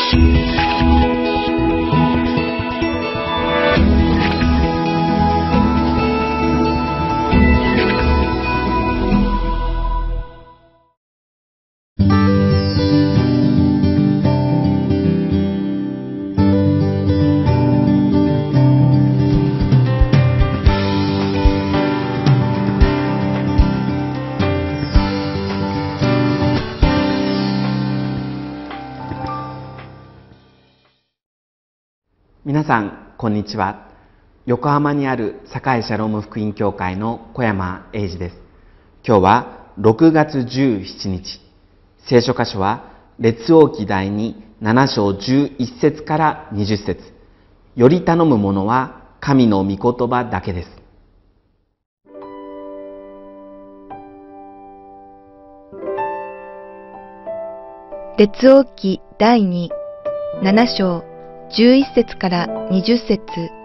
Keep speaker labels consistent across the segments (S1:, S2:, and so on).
S1: 皆さんこんにちは。横浜にある堺シャローム福音教会の小山英二です。今日は6月17日。聖書箇所は列王記第27章11節から20節。より頼むものは神の御言葉だけです。
S2: 列王記第27章11節から20節。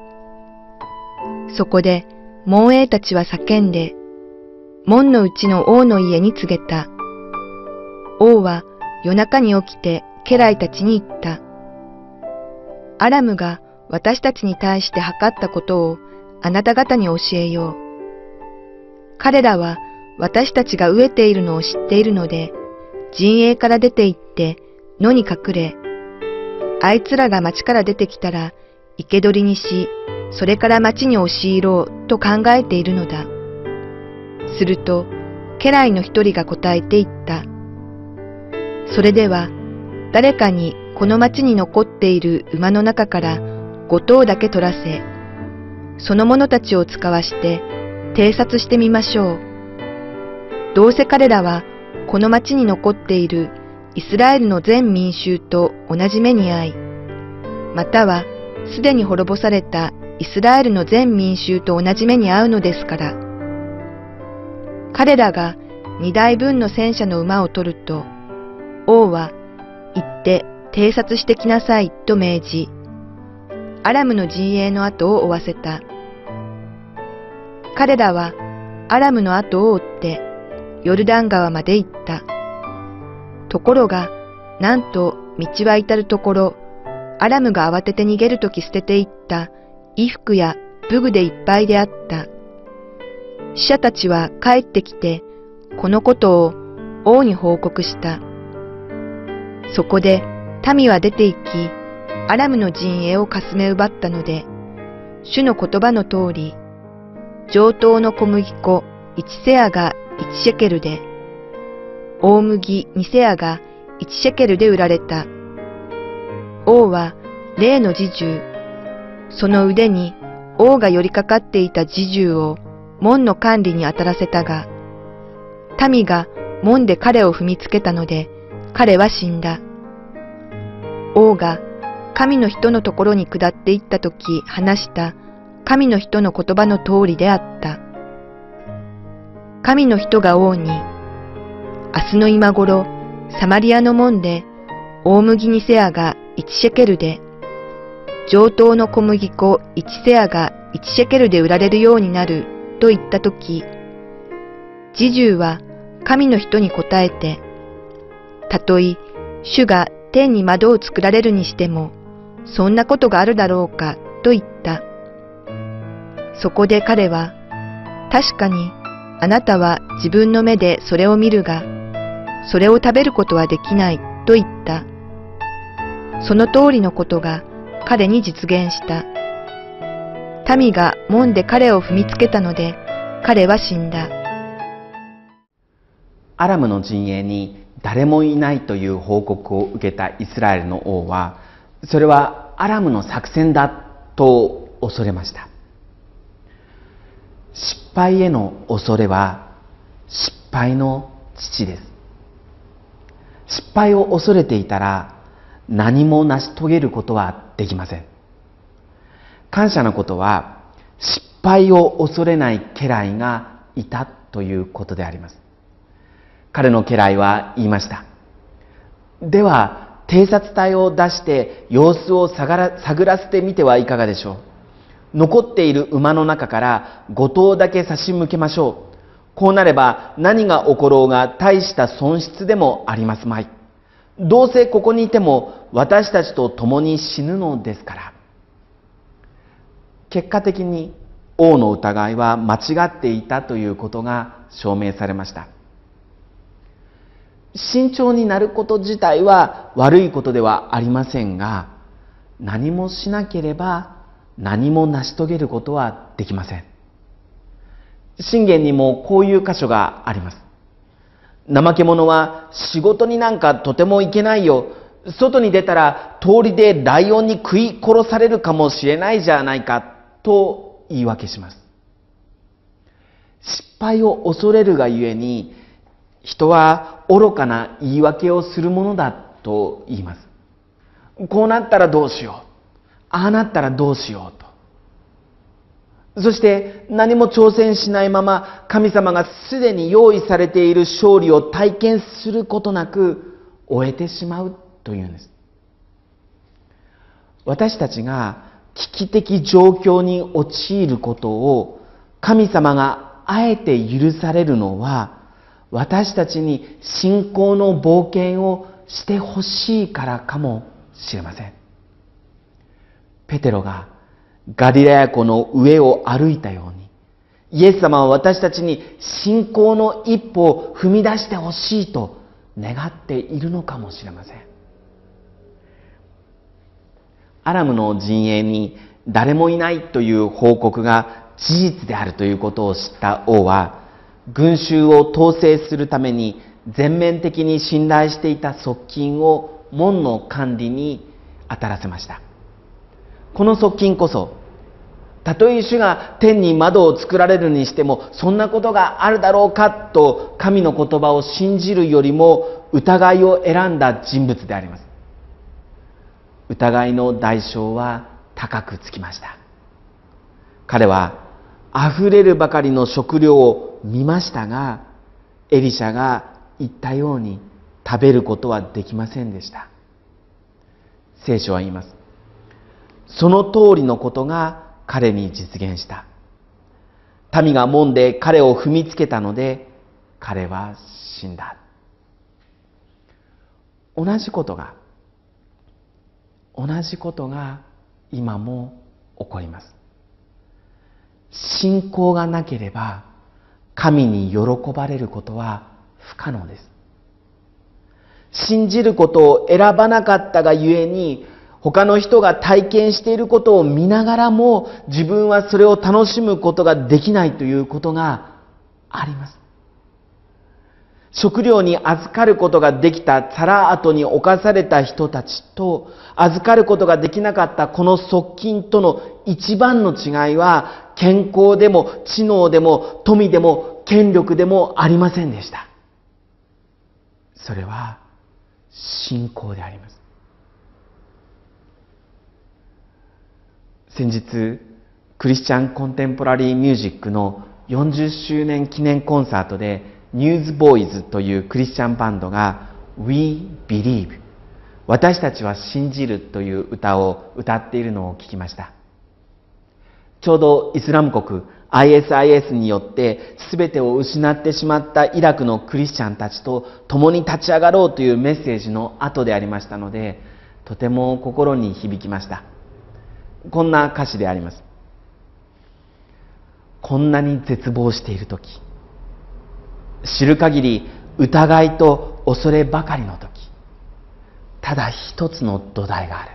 S2: そこで門営たちは叫んで、門のうちの王の家に告げた。王は夜中に起きて家来たちに言った。アラムが私たちに対して計ったことをあなた方に教えよう。彼らは私たちが飢えているのを知っているので、陣営から出て行って野に隠れ、あいつらが町から出てきたら生け捕りにし、それから町に押し入ろうと考えているのだ。すると、家来の一人が答えて言った。それでは、誰かにこの町に残っている馬の中から5頭だけ取らせ、その者たちを使わして偵察してみましょう。どうせ彼らはこの町に残っているイスラエルの全民衆と同じ目に遭い、またはすでに滅ぼされたイスラエルの全民衆と同じ目に遭うのですから。彼らが2台分の戦車の馬を取ると、王は行って偵察してきなさいと命じ、アラムの陣営の後を追わせた。彼らはアラムの後を追ってヨルダン川まで行った。ところが、なんと道は至るところ、アラムが慌てて逃げるとき捨てていった衣服や武具でいっぱいであった。使者たちは帰ってきて、このことを王に報告した。そこで民は出て行き、アラムの陣営をかすめ奪ったので、主の言葉の通り、上等の小麦粉1セアが1シェケルで、大麦2セアが1シェケルで売られた。王は例の侍従、その腕に王が寄りかかっていた侍従を門の管理に当たらせたが、民が門で彼を踏みつけたので、彼は死んだ。王が神の人のところに下っていったとき話した神の人の言葉の通りであった。神の人が王に、明日の今頃、サマリアの門で、大麦2セアが1シェケルで、上等の小麦粉1セアが1シェケルで売られるようになると言ったとき、侍従は神の人に答えて、たとえ主が天に窓を作られるにしても、そんなことがあるだろうかと言った。そこで彼は、確かにあなたは自分の目でそれを見るが、それを食べることはできないと言った。その通りのことが彼に実現した。民が門で彼を踏みつけたので、彼は死んだ。
S1: アラムの陣営に誰もいないという報告を受けたイスラエルの王は、それはアラムの作戦だと恐れました。失敗への恐れは失敗の父です。失敗を恐れていたら何も成し遂げることはできません。感謝なことは失敗を恐れない家来がいたということであります。彼の家来は言いました。では偵察隊を出して様子を探らせてみてはいかがでしょう。残っている馬の中から5頭だけ差し向けましょう。こうなれば何が起ころうが大した損失でもありますまい。どうせここにいてもも私たちと共に死ぬのですから。結果的に王の疑いは間違っていたということが証明されました。慎重になること自体は悪いことではありませんが、何もしなければ何も成し遂げることはできません。箴言にもこういう箇所があります。怠け者は仕事になんかとても行けないよ。外に出たら通りでライオンに食い殺されるかもしれないじゃないかと言い訳します。失敗を恐れるがゆえに、人は愚かな言い訳をするものだと言います。こうなったらどうしよう。ああなったらどうしようと。そして何も挑戦しないまま神様がすでに用意されている勝利を体験することなく終えてしまうというんです。私たちが危機的状況に陥ることを神様があえて許されるのは、私たちに信仰の冒険をしてほしいからかもしれません。ペテロがガリラヤ湖の上を歩いたように、イエス様は私たちに信仰の一歩を踏み出してほしいと願っているのかもしれません。アラムの陣営に誰もいないという報告が事実であるということを知った王は、群衆を統制するために全面的に信頼していた側近を門の管理に当たらせました。この側近こそ、たとえ主が天に窓を作られるにしても、そんなことがあるだろうかと神の言葉を信じるよりも疑いを選んだ人物であります。疑いの代償は高くつきました。彼はあふれるばかりの食料を見ましたが、エリシャが言ったように食べることはできませんでした。聖書は言います。その通りのことが彼に実現した。民が門で彼を踏みつけたので、彼は死んだ。同じことが今も起こります。信仰がなければ神に喜ばれることは不可能です。信じることを選ばなかったがゆえに、他の人が体験していることを見ながらも自分はそれを楽しむことができないということがあります。食料に預かることができたサラートに侵された人たちと、預かることができなかったこの側近との一番の違いは、健康でも知能でも富でも権力でもありませんでした。それは信仰であります。先日、クリスチャンコンテンポラリーミュージックの40周年記念コンサートで、ニューズボーイズというクリスチャンバンドが We Believe、 私たちは信じるという歌を歌っているのを聞きました。ちょうどイスラム国 ISIS によって全てを失ってしまったイラクのクリスチャンたちと共に立ち上がろうというメッセージの後でありましたので、とても心に響きました。こんな歌詞であります。こんなに絶望しているとき、知る限り疑いと恐ればかりのとき、ただ一つの土台がある。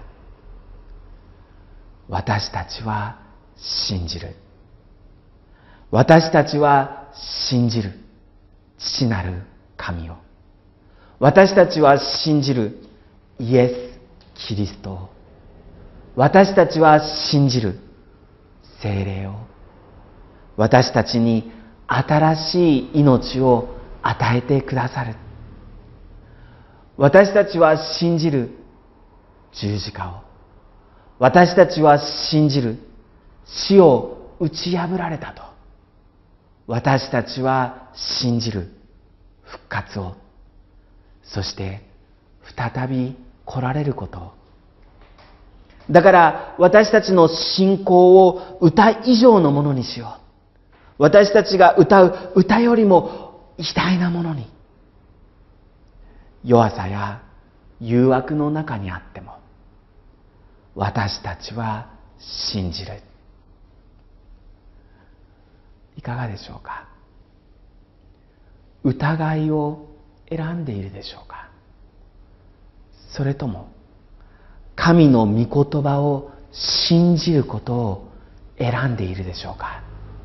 S1: 私たちは信じる。私たちは信じる父なる神を。私たちは信じるイエス・キリストを。私たちは信じる聖霊を。私たちに新しい命を与えてくださる。私たちは信じる十字架を。私たちは信じる死を打ち破られたと。私たちは信じる復活を。そして再び来られることを。だから私たちの信仰を歌以上のものにしよう。私たちが歌う歌よりも偉大なものに。弱さや誘惑の中にあっても、 私たちは信じる。いかがでしょうか。疑いを選んでいるでしょうか。それとも神の御言葉を信じることを選んでいるでしょうか。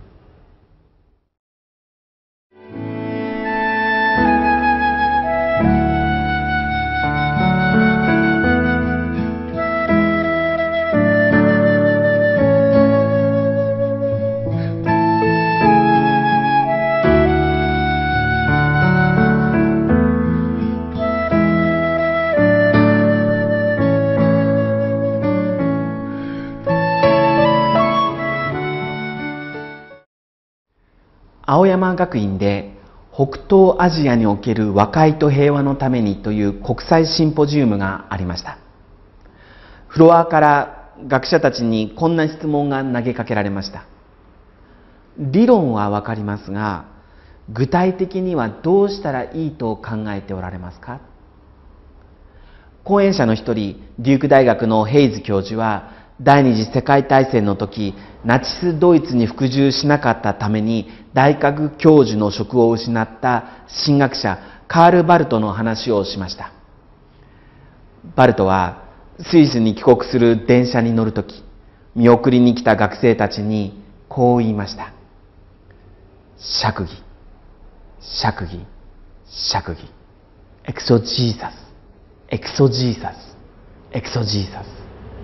S1: 青山学院で北東アジアにおける和解と平和のためにという国際シンポジウムがありました。フロアから学者たちにこんな質問が投げかけられました。理論はわかりますが、具体的にはどうしたらいいと考えておられますか？講演者の一人、デューク大学のヘイズ教授は、第二次世界大戦の時、ナチスドイツに服従しなかったために大学教授の職を失った神学者カール・バルトの話をしました。バルトはスイスに帰国する電車に乗るとき、見送りに来た学生たちにこう言いました。釈義、釈義、釈義。エクソジーサス、エクソジーサス、エクソジーサス。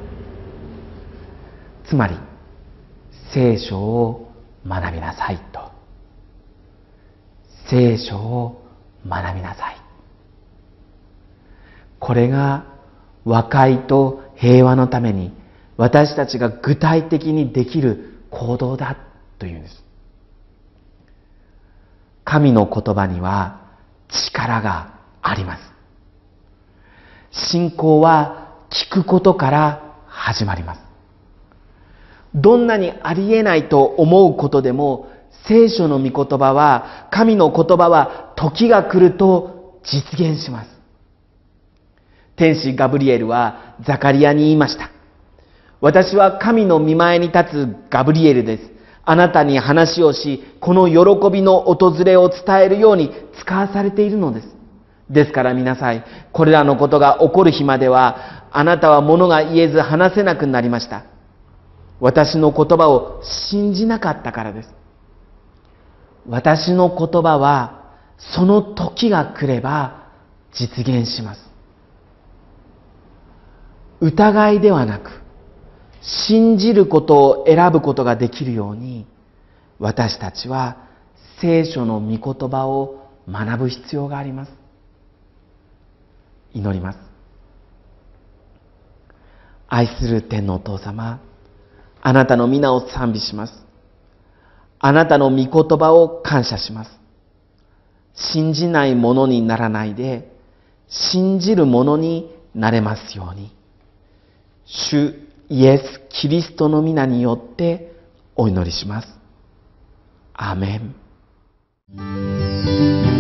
S1: つまり、聖書を学びなさいと。聖書を学びなさい。これが和解と平和のために私たちが具体的にできる行動だというんです。神の言葉には力があります。信仰は聞くことから始まります。どんなにありえないと思うことでも、聖書の御言葉は、神の言葉は時が来ると実現します。天使ガブリエルはザカリアに言いました。私は神の御前に立つガブリエルです。あなたに話をし、この喜びの訪れを伝えるように使わされているのです。ですから見なさい。これらのことが起こる日までは、あなたは物が言えず話せなくなりました。私の言葉を信じなかったからです。私の言葉はその時が来れば実現します。疑いではなく、信じることを選ぶことができるように、私たちは聖書の御言葉を学ぶ必要があります。祈ります。愛する天のお父様、あなたの皆を賛美します。あなたの御言葉を感謝します。信じないものにならないで、信じるものになれますように。主イエス・キリストの皆によってお祈りします。アーメン。